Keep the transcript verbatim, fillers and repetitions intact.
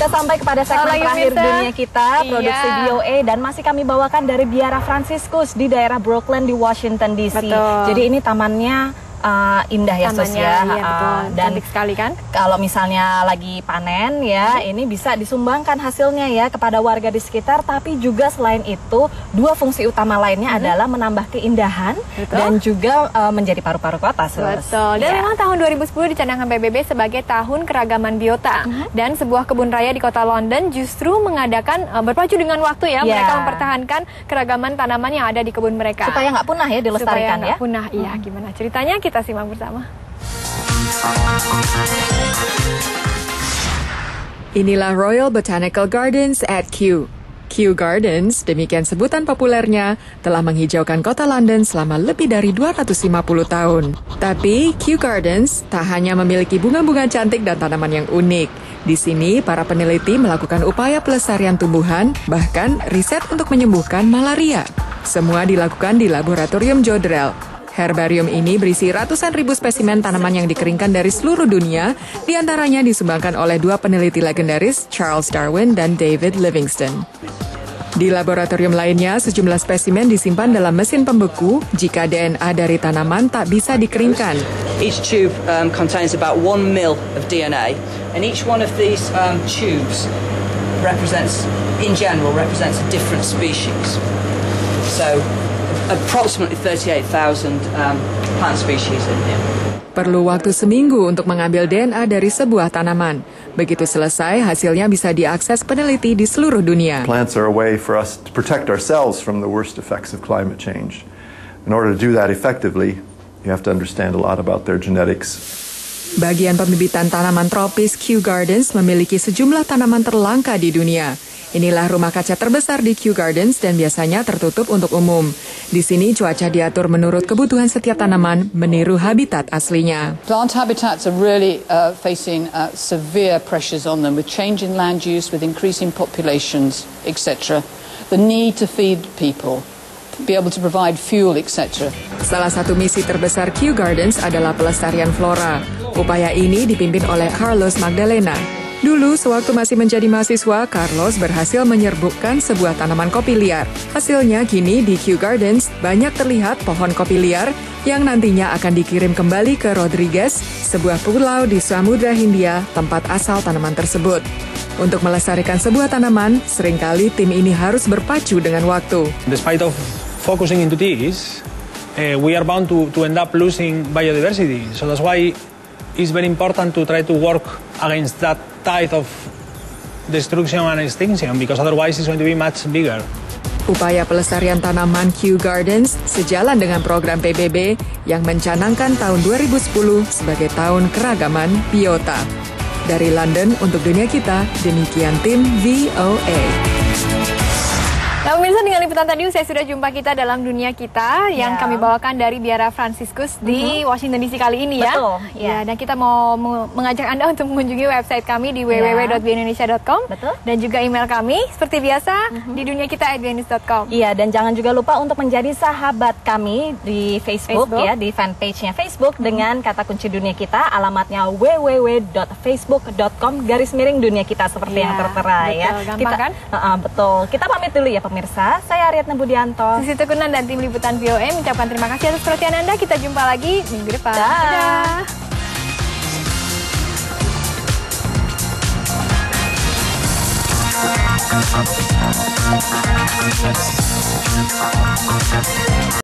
Kita sampai kepada segmen Halo, terakhir Mirsa. dunia kita, produksi Iya. V O A, dan masih kami bawakan dari Biara Franciscus di daerah Brooklyn di Washington D C. Betul. Jadi ini tamannya uh, indah ya, Sus, Tamannya, ya. iya, Uh, betul. dan Cantik sekali kan? kalau misalnya lagi panen ya, ini bisa disumbangkan hasilnya ya kepada warga di sekitar. Tapi juga selain itu, dua fungsi utama lainnya Hmm. adalah menambah keindahan Betul. dan juga uh, menjadi paru-paru kota, Sus. Betul. Dan Ya. memang tahun dua ribu sepuluh dicanangkan P B B sebagai tahun keragaman biota. Dan sebuah kebun raya di kota London justru mengadakan uh, berpacu dengan waktu ya. Ya. Mereka mempertahankan keragaman tanaman yang ada di kebun mereka. Supaya nggak punah ya, dilestarikan Supaya nggak ya. punah. Iya, gimana ceritanya kita simak bersama. Inilah Royal Botanical Gardens at Kew. Kew Gardens, demikian sebutan populernya, telah menghijaukan kota London selama lebih dari dua ratus lima puluh tahun. Tapi, Kew Gardens tak hanya memiliki bunga-bunga cantik dan tanaman yang unik. Di sini, para peneliti melakukan upaya pelestarian tumbuhan, bahkan riset untuk menyembuhkan malaria. Semua dilakukan di Laboratorium Jodrell. Herbarium ini berisi ratusan ribu spesimen tanaman yang dikeringkan dari seluruh dunia, diantaranya disumbangkan oleh dua peneliti legendaris, Charles Darwin dan David Livingstone. Di laboratorium lainnya, sejumlah spesimen disimpan dalam mesin pembeku jika D N A dari tanaman tak bisa dikeringkan. Each tube um, contains about one mil of D N A, and each one of these um, tubes represents, in general, represents a different species. So, approximately thirty-eight thousand um, plant species in here. Perlu waktu seminggu untuk mengambil D N A dari sebuah tanaman. Begitu selesai, hasilnya bisa diakses peneliti di seluruh dunia. Plants are a way for us to protect ourselves from the worst effects of climate change. In order to do that effectively, you have to understand a lot about their genetics. Bagian pembibitan tanaman tropis Kew Gardens memiliki sejumlah tanaman terlangka di dunia. Inilah rumah kaca terbesar di Kew Gardens dan biasanya tertutup untuk umum. Di sini cuaca diatur menurut kebutuhan setiap tanaman, meniru habitat aslinya. Plant habitats are really uh, facing uh, severe pressures on them with change in land use, with increasing populations, et cetera. The need to feed people, be able to provide fuel, et cetera. Salah satu misi terbesar Kew Gardens adalah pelestarian flora. Upaya ini dipimpin oleh Carlos Magdalena. Dulu, sewaktu masih menjadi mahasiswa, Carlos berhasil menyerbukkan sebuah tanaman kopi liar. Hasilnya, kini di Kew Gardens banyak terlihat pohon kopi liar yang nantinya akan dikirim kembali ke Rodrigues, sebuah pulau di Samudra Hindia, tempat asal tanaman tersebut. Untuk melestarikan sebuah tanaman, seringkali tim ini harus berpacu dengan waktu. Despite of focusing into this, uh, we are bound to, to end up losing biodiversity. So that's why it's very important to try to work against that tide of destruction and extinction, because otherwise it's going to be much bigger. Upaya pelestarian tanaman Kew Gardens sejalan dengan program P B B yang mencanangkan tahun dua ribu sepuluh sebagai tahun keragaman biota. Dari London untuk dunia kita, demikian tim V O A. Nah, pemirsa, dengan liputan tadi saya sudah jumpa kita dalam dunia kita yang Ya. kami bawakan dari Biara Franciscus di Washington D C kali ini ya. Betul, ya. Ya, dan kita mau meng- mengajak Anda untuk mengunjungi website kami di w w w dot b indonesia dot com. Betul. Dan juga email kami seperti biasa di dunia kita at b news dot com. Iya, dan jangan juga lupa untuk menjadi sahabat kami di Facebook, Facebook. ya, di fanpage-nya Facebook dengan kata kunci dunia kita, alamatnya w w w dot facebook dot com garis miring dunia kita seperti Iya, yang tertera ya. betul, gampang Kita, kan? Uh-uh, betul. Kita pamit dulu ya pemirsa. Saya Ariadna Budianto. Sisi Tekunan dan tim liputan V O A mengucapkan terima kasih atas perhatian Anda. Kita jumpa lagi minggu depan. Dah. Dadah.